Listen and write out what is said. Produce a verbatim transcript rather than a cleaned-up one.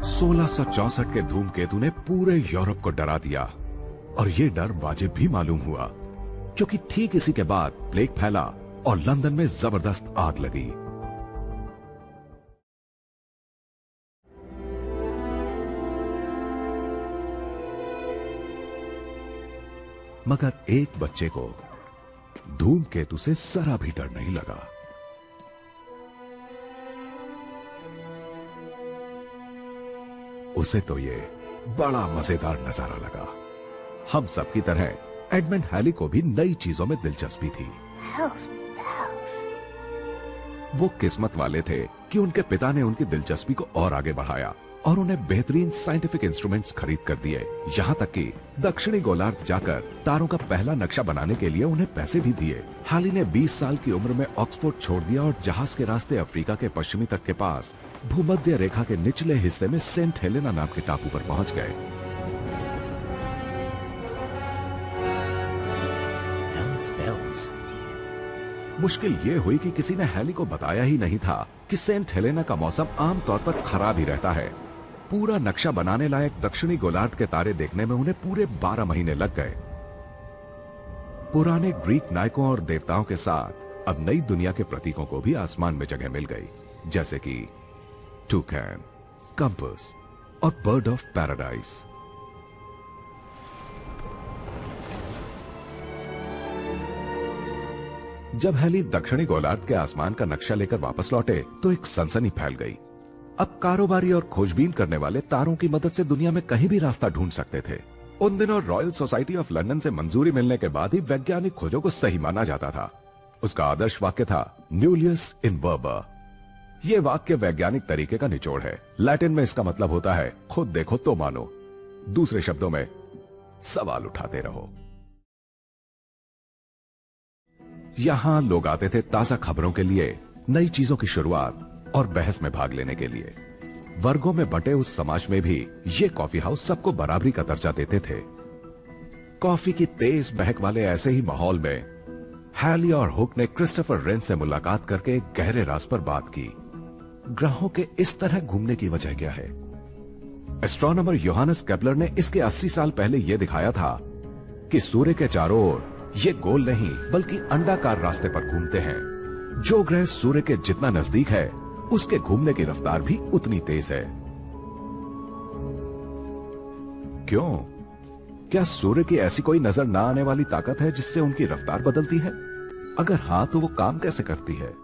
सोलह सौ चौसठ के धूमकेतु ने पूरे यूरोप को डरा दिया और ये डर वाजिब भी मालूम हुआ, क्योंकि ठीक इसी के बाद प्लेग फैला और लंदन में जबरदस्त आग लगी। मगर एक बच्चे को धूमकेतु से जरा भी डर नहीं लगा। उसे तो ये बड़ा मजेदार नजारा लगा। हम सब की तरह एडमंड हैली को भी नई चीजों में दिलचस्पी थी। वो किस्मत वाले थे कि उनके पिता ने उनकी दिलचस्पी को और आगे बढ़ाया और उन्हें बेहतरीन साइंटिफिक इंस्ट्रूमेंट्स खरीद कर दिए। यहाँ तक कि दक्षिणी गोलार्ध जाकर तारों का पहला नक्शा बनाने के लिए उन्हें पैसे भी दिए। हाली ने बीस साल की उम्र में ऑक्सफोर्ड छोड़ दिया और जहाज के रास्ते अफ्रीका के पश्चिमी तट के पास भूमध्य रेखा के निचले हिस्से में सेंट हेलेना नाम के टापू पर पहुंच गए। मुश्किल ये हुई कि किसी ने हैली को बताया ही नहीं था कि सेंट हेलेना का मौसम आमतौर पर खराब ही रहता है। पूरा नक्शा बनाने लायक दक्षिणी गोलार्ध के तारे देखने में उन्हें पूरे बारह महीने लग गए। पुराने ग्रीक नायकों और देवताओं के साथ अब नई दुनिया के प्रतीकों को भी आसमान में जगह मिल गई, जैसे कि टूकैन, कंपास और बर्ड ऑफ पैराडाइज। जब हैली दक्षिणी गोलार्ध के आसमान का नक्शा लेकर वापस लौटे तो एक सनसनी फैल गई। अब कारोबारी और खोजबीन करने वाले तारों की मदद से दुनिया में कहीं भी रास्ता ढूंढ सकते थे। उन दिनों रॉयल सोसाइटी ऑफ लंदन से मंजूरी मिलने के बाद ही वैज्ञानिक खोजों को सही माना जाता था। उसका आदर्श वाक्य था न्यूलियस इन वर्बा। यह वाक्य वैज्ञानिक तरीके का निचोड़ है। लैटिन में इसका मतलब होता है खुद देखो तो मानो। दूसरे शब्दों में सवाल उठाते रहो। यहां लोग आते थे ताजा खबरों के लिए, नई चीजों की शुरुआत और बहस में भाग लेने के लिए। वर्गों में बंटे उस समाज में भी ये कॉफी हाउस सबको बराबरी का दर्जा देते थे। कॉफी की तेज बहक वाले ऐसे ही माहौल में हैली और हुक ने क्रिस्टोफर रेन से मुलाकात करके एक गहरे राज पर बात की। ग्रहों के इस तरह घूमने की वजह क्या है? एस्ट्रोनॉमर योहानस केपलर ने इसके अस्सी साल पहले यह दिखाया था कि सूर्य के चारों ओर ये गोल नहीं बल्कि अंडाकार रास्ते पर घूमते हैं। जो ग्रह सूर्य के जितना नजदीक है उसके घूमने की रफ्तार भी उतनी तेज है। क्यों? क्या सूर्य की ऐसी कोई नजर ना आने वाली ताकत है जिससे उनकी रफ्तार बदलती है? अगर हाँ तो वो काम कैसे करती है?